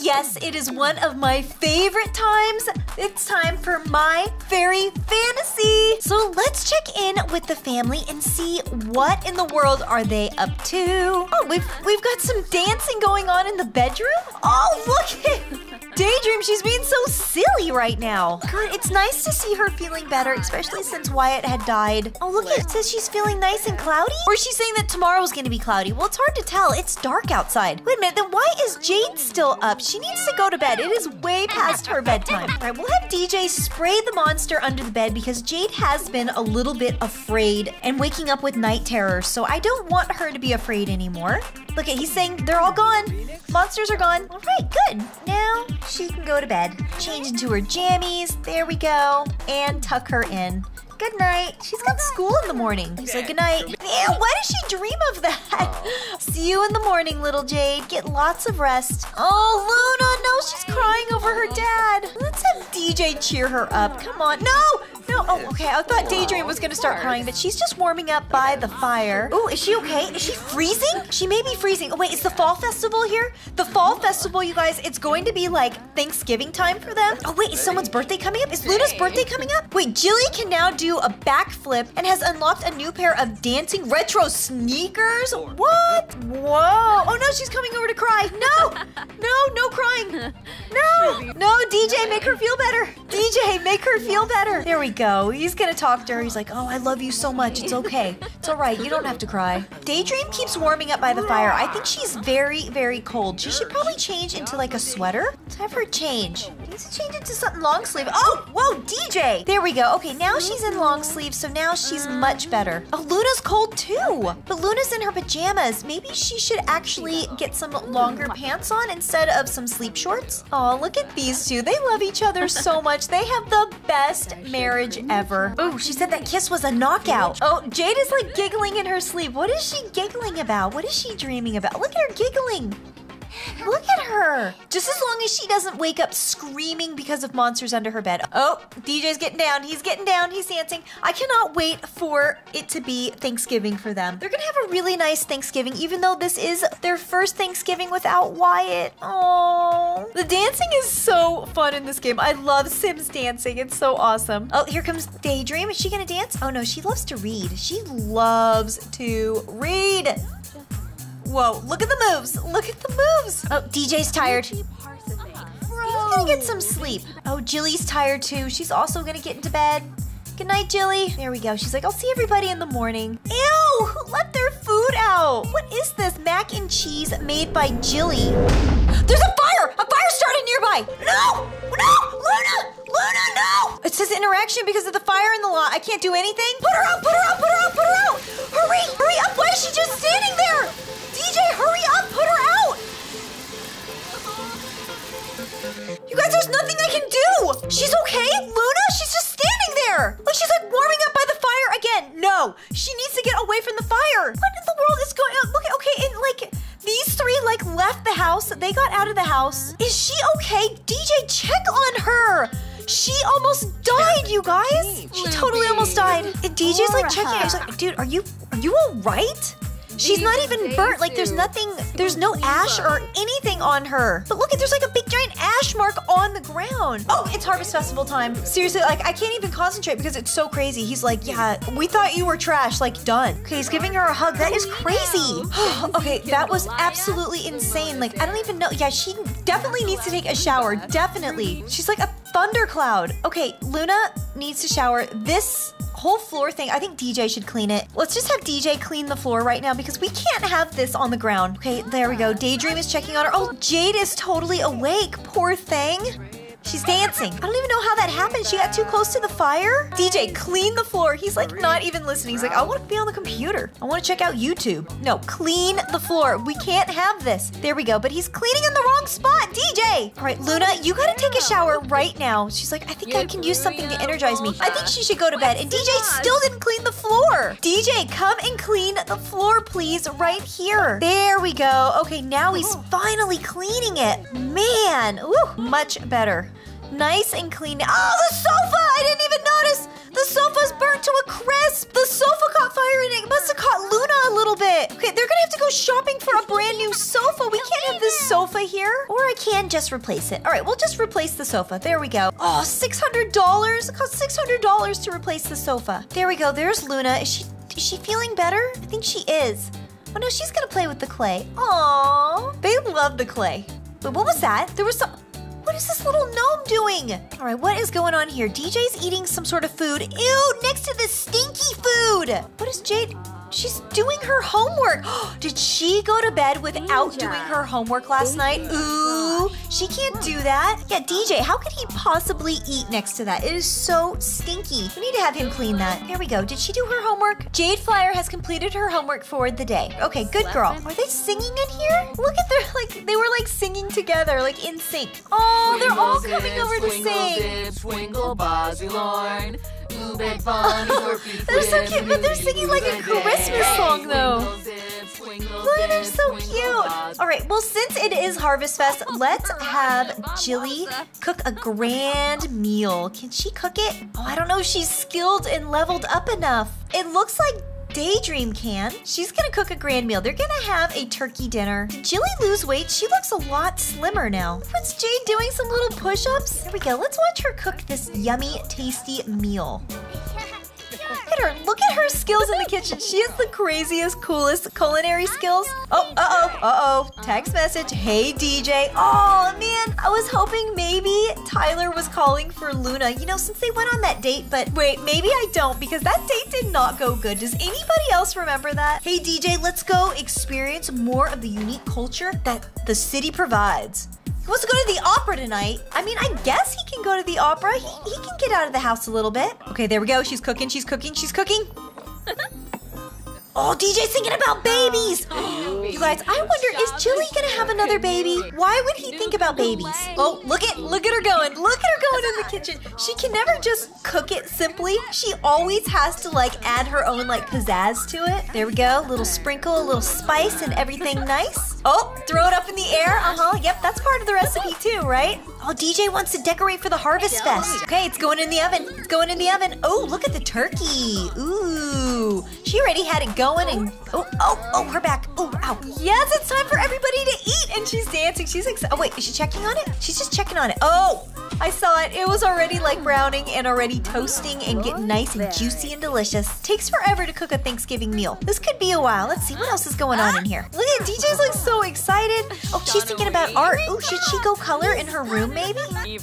yes, it is one of my favorite times. It's time for my fairy fantasy. So let's check in with the family and see what in the world are they up to. Oh, we've got some dancing going on in the bedroom. Oh, look at Daydream. She's being so silly right now. God, it's nice to see her feeling better, especially since Wyatt had died. Oh, look, it says she's feeling nice and cloudy? Or is she saying that tomorrow's gonna be cloudy? Well, it's hard to tell. It's dark outside. Wait a minute, then why is Jade still up? She needs to go to bed. It is way past her bedtime. All right, we'll have DJ spray the monster under the bed because Jade has been a little bit afraid and waking up with night terrors, so I don't want her to be afraid anymore. Look at, he's saying they're all gone. Monsters are gone. All right, good. Now she can go to bed. Change into her jammies. There we go. And tuck her in. Good night. She's got school in the morning. She's like, good night. Ew, why does she dream of that? See you in the morning, little Jade. Get lots of rest. Oh, Luna, no, she's crying over her dad. Let's have DJ cheer her up. Come on. No! No, oh, okay, I thought Daydream was gonna start crying, but she's just warming up by the fire. Oh, is she okay? Is she freezing? She may be freezing. Oh, wait, is the fall festival here? The fall festival, you guys, it's going to be like Thanksgiving time for them. Oh, wait, is someone's birthday coming up? Is Luna's birthday coming up? Wait, Jilly can now do a backflip and has unlocked a new pair of dancing retro sneakers? What? Whoa. Oh, no, she's coming over to cry. No, no crying. No, DJ, make her feel better. DJ, make her feel better. There we go. He's gonna talk to her. He's like, oh, I love you so much. It's okay. It's all right. You don't have to cry. Daydream keeps warming up by the fire. I think she's very, very cold. She should probably change into like a sweater. Let's have her change. Needs to change into something long sleeve. Oh, whoa, DJ. There we go. Okay, now she's in long sleeve, so now she's much better. Oh, Luna's cold too. But Luna's in her pajamas. Maybe she should actually get some longer pants on instead of some sleep shorts. Oh, look at these two. They love each other so much. They have the best marriage ever. Oh, she said that kiss was a knockout. Oh, Jade is like giggling in her sleep. What is she giggling about? What is she dreaming about? Look at her giggling. Look at her. Just as long as she doesn't wake up screaming because of monsters under her bed. Oh, DJ's getting down. He's getting down. He's dancing. I cannot wait for it to be Thanksgiving for them. They're gonna have a really nice Thanksgiving, even though this is their first Thanksgiving without Wyatt. Oh, the dancing is so fun in this game. I love Sims dancing. It's so awesome. Oh, here comes Daydream. Is she gonna dance? Oh no, she loves to read. She loves to read. Whoa, look at the moves. Look at the moves. Oh, DJ's tired. He's gonna get some sleep. Oh, Jilly's tired too. She's also gonna get into bed. Good night, Jilly. There we go. She's like, I'll see everybody in the morning. Ew, who let their food out? What is this? Mac and cheese made by Jilly. There's a fire! A fire started nearby! No! No! Luna! Luna, no! It says interaction because of the fire in the lot. I can't do anything? Put her out! Put her out! Put her out! Put her out! Hurry! Hurry up! Why is she just standing there? DJ, hurry up! Put her out! You guys, there's nothing I can do! She's okay? Luna? She's just standing there! Like she's like warming up by the fire again! No! She needs to get away from the fire! What in the world is going on? Look, okay, and like, these three like left the house. They got out of the house. Is she okay? DJ, check on her! She almost died, you guys! She totally almost died. And DJ's like checking her. He's like, dude, are you all right? She's not even burnt. Like there's nothing, there's no ash or anything on her. But look, there's like a big giant ash mark on the ground. Oh, it's Harvest Festival time. Seriously, like I can't even concentrate because it's so crazy. He's like, yeah, we thought you were trash, like done. Okay, he's giving her a hug. That is crazy. Okay, that was absolutely insane. Like I don't even know. Yeah, she definitely needs to take a shower. Definitely. She's like a thundercloud. Okay, Luna needs to shower. This whole floor thing, I think DJ should clean it. Let's just have DJ clean the floor right now because we can't have this on the ground. Okay, there we go. Daydream is checking on her. Oh, Jade is totally awake. Poor thing. She's dancing. I don't even know how that happened. She got too close to the fire. DJ, clean the floor. He's like not even listening. He's like, I want to be on the computer. I want to check out YouTube. No, clean the floor. We can't have this. There we go. But he's cleaning in the wrong spot. DJ. All right, Luna, you got to take a shower right now. She's like, I think I can use something to energize me. I think she should go to bed. And DJ still didn't clean the floor. DJ, come and clean the floor, please, right here. There we go. Okay, now he's finally cleaning it. Man, ooh, much better. Nice and clean. Oh, the sofa! I didn't even notice. The sofa's burnt to a crisp. The sofa caught fire and it must have caught Luna a little bit. it. Okay, they're gonna have to go shopping for a brand new sofa. We can't have this sofa here. Or I can just replace it. All right, we'll just replace the sofa. There we go. Oh, $600? It costs $600 to replace the sofa. There we go. There's Luna. Is she feeling better? I think she is. Oh no, she's gonna play with the clay. Aww. They love the clay. But what was that? There was some... What is this little gnome doing? All right, what is going on here? DJ's eating some sort of food. Ew, next to the stinky food. What is Jade? She's doing her homework. Did she go to bed without doing her homework last night? Ooh, she can't do that. Yeah, DJ, how could he possibly eat next to that? It is so stinky. We need to have him clean that. There we go. Did she do her homework? Jade Flyer has completed her homework for the day. Okay, good girl. Are they singing in here? Look at their, like, they were like singing together, like in sync. Oh, they're all coming over to sing. Swingle, Bozzy Lorne. They're so cute, but they're singing like a Christmas song though. Look, they're so cute. All right, well, since it is Harvest Fest, let's have Jilly cook a grand meal. Can she cook it? Oh, I don't know if she's skilled and leveled up enough. It looks like Daydream can. She's gonna cook a grand meal. They're gonna have a turkey dinner. Did Jilly lose weight? She looks a lot slimmer now. What's Jade doing? Some little push-ups? There we go. Let's watch her cook this yummy, tasty meal. Look at her. Look at her skills in the kitchen. She has the craziest, coolest culinary skills. Oh, uh-oh. Text message. Hey, DJ. Oh, man. I was hoping maybe Tyler was calling for Luna, you know, since they went on that date. But wait, maybe I don't, because that date did not go good. Does anybody else remember that? Hey, DJ, let's go experience more of the unique culture that the city provides. He wants to go to the opera tonight. I mean, I guess he can go to the opera. He can get out of the house a little bit. Okay, there we go. She's cooking. Oh, DJ's thinking about babies. You guys, I wonder, is Jilly gonna have another baby? Why would he think about babies? Oh, look at her going. Look at her going in the kitchen. She can never just cook it simply. She always has to like add her own like pizzazz to it. There we go. A little sprinkle, a little spice, and everything nice. Oh, throw it up in the air. Yep, that's part of the recipe too, right? Oh, DJ wants to decorate for the Harvest Fest. Okay, it's going in the oven. Oh, look at the turkey. Ooh, she already had it going and her back. Oh, ow. Yes, it's time for everybody to eat, and she's dancing. She's excited. Oh wait, is she checking on it? She's just checking on it. Oh, I saw it. It was already like browning and already toasting and getting nice and juicy and delicious. Takes forever to cook a Thanksgiving meal. This could be a while. Let's see what else is going on in here. Look at DJ's like so excited. Oh, she's thinking about art. Oh, should she go color in her room maybe?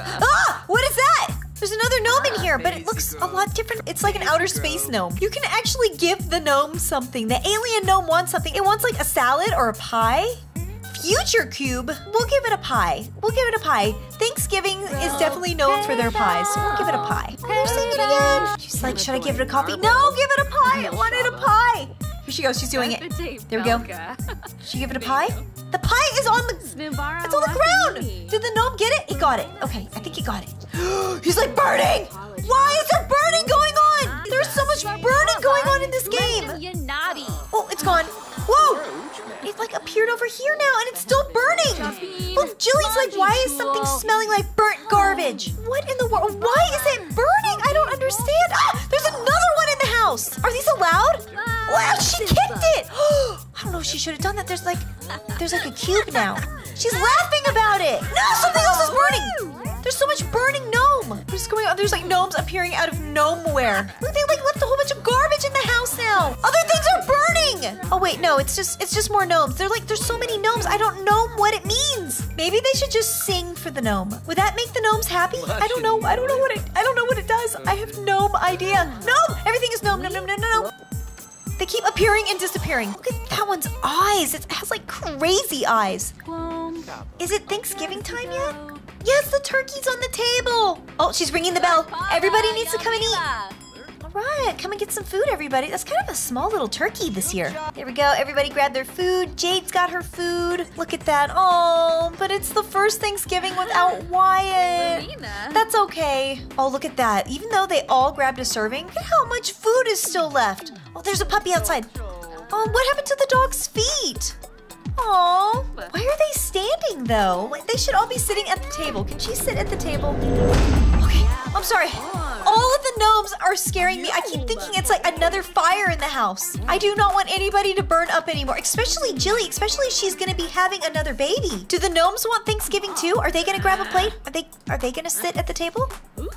Ah, what is that? There's another gnome in here, but it looks a lot different. It's like an outer space gnome. You can actually give the gnome something. The alien gnome wants something. It wants like a salad or a pie. Future Cube, we'll give it a pie. Thanksgiving is definitely known for their pies, so we'll give it a pie. Oh, they're singing again. She's like, should I give it a coffee? No, give it a pie. I wanted a pie. Here she goes. She's doing it. There we go. Should she give it a pie? The pie is on the... It's on the ground. Did the gnome get it? It got it. Okay, I think he got it. He's like burning. Why is there burning going on? There's so much burning going on in this game. Oh, it's gone. Whoa. It like appeared over here now and it's still burning. Look, Jilly's like, why is something smelling like burnt garbage? What in the world? Why is it burning? I don't understand. Ah, there's another one in the house. Are these allowed? Wow, she kicked it. I don't know if she should have done that. There's like a cube now. She's laughing about it. No, something else is burning. There's so much burning gnome. What's going on? There's like gnomes appearing out of gnomeware. Look, they like left a whole bunch of garbage in the house now. Other things are burning. Oh wait, no, it's just more gnomes. There's so many gnomes. I don't know what it means. Maybe they should just sing for the gnome. Would that make the gnomes happy? I don't know what it does. I have no idea. No, everything is gnome. No. They keep appearing and disappearing. Look at that one's eyes. It has like crazy eyes. Is it Thanksgiving time yet? Yes, the turkey's on the table. Oh, she's ringing the bell. Everybody needs to come and eat. All right, come and get some food, everybody. That's kind of a small little turkey this year. There we go. Everybody grab their food. Jade's got her food. Look at that. Oh, but it's the first Thanksgiving without Wyatt. That's okay. Oh, look at that. Even though they all grabbed a serving, look at how much food is still left. Oh, there's a puppy outside. Oh, what happened to the dog's feet? Aw, why are they standing though? They should all be sitting at the table. Can she sit at the table? Okay, I'm sorry. Oh All of the gnomes are scaring me. I keep thinking it's like another fire in the house. I do not want anybody to burn up anymore, especially Jilly, especially if she's gonna be having another baby. Do the gnomes want Thanksgiving too? Are they gonna grab a plate? Are they gonna sit at the table?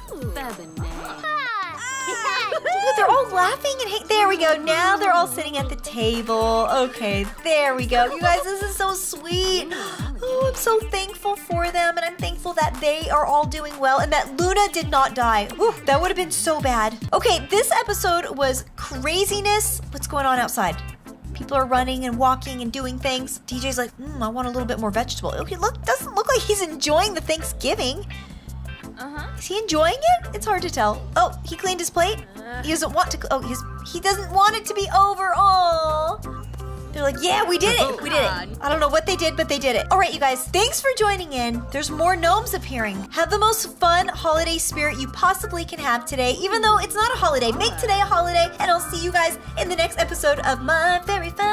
Ooh, they're all laughing and there we go. Now they're all sitting at the table. Okay, there we go. You guys, this is so sweet. Oh, I'm so thankful for them, and I'm thankful that they are all doing well and that Luna did not die. Ooh, that would have been so bad. Okay, this episode was craziness. What's going on outside? People are running and walking and doing things. DJ's like, I want a little bit more vegetable. Okay, look, doesn't look like he's enjoying the Thanksgiving. Is he enjoying it? It's hard to tell. Oh, he cleaned his plate? He doesn't want to, he doesn't want it to be over. Oh. They're like, yeah, we did it. We did it. I don't know what they did, but they did it. All right, you guys, thanks for joining in. There's more gnomes appearing. Have the most fun holiday spirit you possibly can have today, even though it's not a holiday. Make today a holiday, and I'll see you guys in the next episode of My Very Fun